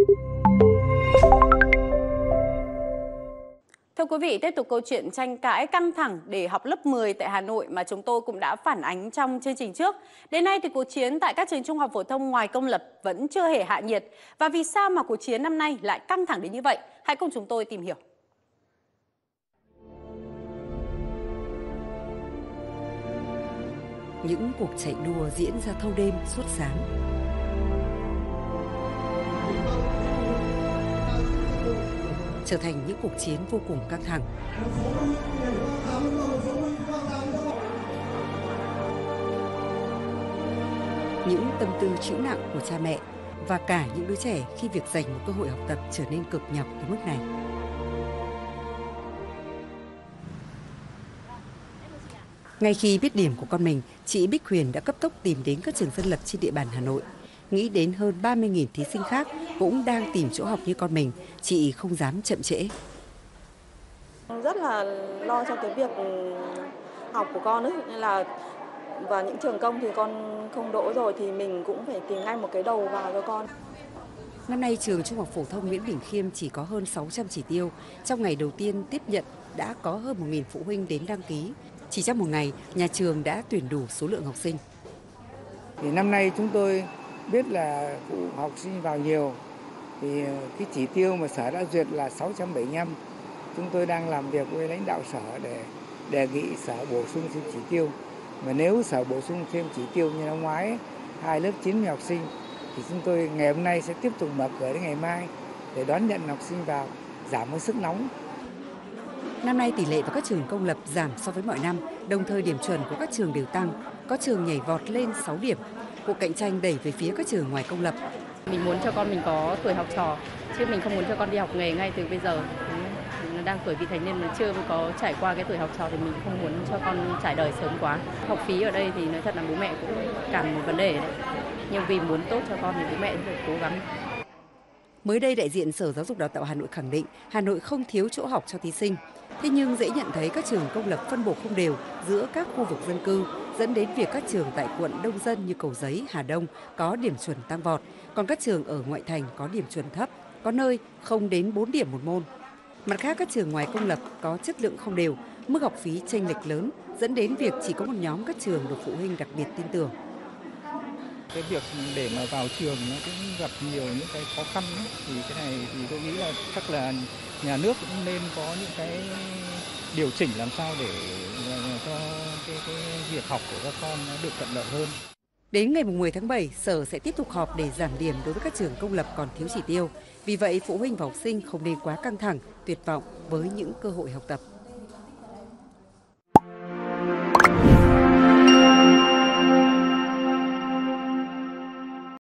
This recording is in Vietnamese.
Thưa quý vị, tiếp tục câu chuyện tranh cãi căng thẳng để học lớp 10 tại Hà Nội mà chúng tôi cũng đã phản ánh trong chương trình trước. Đến nay thì cuộc chiến tại các trường trung học phổ thông ngoài công lập vẫn chưa hề hạ nhiệt. Và vì sao mà cuộc chiến năm nay lại căng thẳng đến như vậy? Hãy cùng chúng tôi tìm hiểu. Những cuộc chạy đua diễn ra thâu đêm suốt sáng. Trở thành những cuộc chiến vô cùng căng thẳng. Những tâm tư chịu nặng của cha mẹ và cả những đứa trẻ khi việc giành một cơ hội học tập trở nên cực nhọc đến mức này. Ngay khi biết điểm của con mình, chị Bích Huyền đã cấp tốc tìm đến các trường dân lập trên địa bàn Hà Nội. Nghĩ đến hơn 30.000 thí sinh khác cũng đang tìm chỗ học như con mình, chị không dám chậm trễ. Rất là lo cho cái việc học của con ấy, nên là và những trường công thì con không đỗ rồi thì mình cũng phải tìm ngay một cái đầu vào cho con. Năm nay trường Trung học phổ thông Nguyễn Bỉnh Khiêm chỉ có hơn 600 chỉ tiêu. Trong ngày đầu tiên tiếp nhận đã có hơn 1.000 phụ huynh đến đăng ký. Chỉ trong một ngày, nhà trường đã tuyển đủ số lượng học sinh. Thì năm nay chúng tôi biết là phụ học sinh vào nhiều, thì cái chỉ tiêu mà sở đã duyệt là 675. Chúng tôi đang làm việc với lãnh đạo sở để đề nghị sở bổ sung thêm chỉ tiêu. Mà nếu sở bổ sung thêm chỉ tiêu như năm ngoái, 2 lớp 90 học sinh, thì chúng tôi ngày hôm nay sẽ tiếp tục mở cửa đến ngày mai để đón nhận học sinh vào, giảm cái sức nóng. Năm nay tỷ lệ vào các trường công lập giảm so với mọi năm, đồng thời điểm chuẩn của các trường đều tăng, có trường nhảy vọt lên 6 điểm. Cuộc cạnh tranh đẩy về phía các trường ngoài công lập. Mình muốn cho con mình có tuổi học trò, chứ mình không muốn cho con đi học nghề ngay từ bây giờ. Nó đang tuổi vị thành niên mà chưa có trải qua cái tuổi học trò thì mình không muốn cho con trải đời sớm quá. Học phí ở đây thì nói thật là bố mẹ cũng cảm một vấn đề đấy. Nhưng vì muốn tốt cho con thì bố mẹ phải cố gắng. Mới đây, đại diện Sở Giáo dục Đào tạo Hà Nội khẳng định Hà Nội không thiếu chỗ học cho thí sinh. Thế nhưng dễ nhận thấy các trường công lập phân bổ không đều giữa các khu vực dân cư, dẫn đến việc các trường tại quận đông dân như Cầu Giấy, Hà Đông có điểm chuẩn tăng vọt, còn các trường ở ngoại thành có điểm chuẩn thấp, có nơi không đến 4 điểm một môn. Mặt khác, các trường ngoài công lập có chất lượng không đều, mức học phí chênh lệch lớn, dẫn đến việc chỉ có một nhóm các trường được phụ huynh đặc biệt tin tưởng. Cái việc để mà vào trường nó cũng gặp nhiều những cái khó khăn ấy. Thì cái này thì tôi nghĩ là chắc là nhà nước cũng nên có những cái điều chỉnh làm sao để cho cái việc học của các con nó được thuận lợi hơn. Đến ngày 10 tháng 7, Sở sẽ tiếp tục họp để giảm điểm đối với các trường công lập còn thiếu chỉ tiêu. Vì vậy, phụ huynh và học sinh không nên quá căng thẳng, tuyệt vọng với những cơ hội học tập.